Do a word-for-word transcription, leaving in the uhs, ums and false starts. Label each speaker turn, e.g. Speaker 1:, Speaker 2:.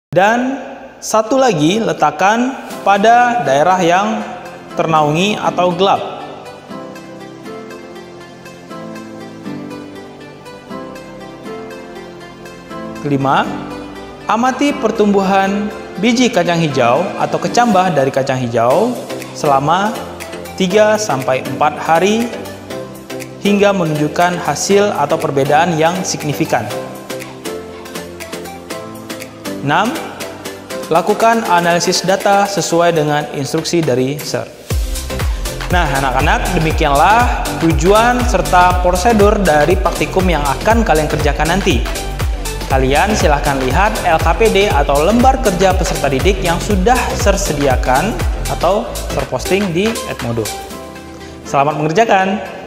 Speaker 1: Dan satu lagi, letakkan pada daerah yang ternaungi atau gelap. Kelima, amati pertumbuhan biji kacang hijau atau kecambah dari kacang hijau selama tiga sampai empat hari hingga menunjukkan hasil atau perbedaan yang signifikan. enam. Lakukan analisis data sesuai dengan instruksi dari S E R. Nah, anak-anak, demikianlah tujuan serta prosedur dari praktikum yang akan kalian kerjakan nanti. Kalian silahkan lihat L K P D atau lembar kerja peserta didik yang sudah S E R sediakan atau terposting di Edmodo. Selamat mengerjakan!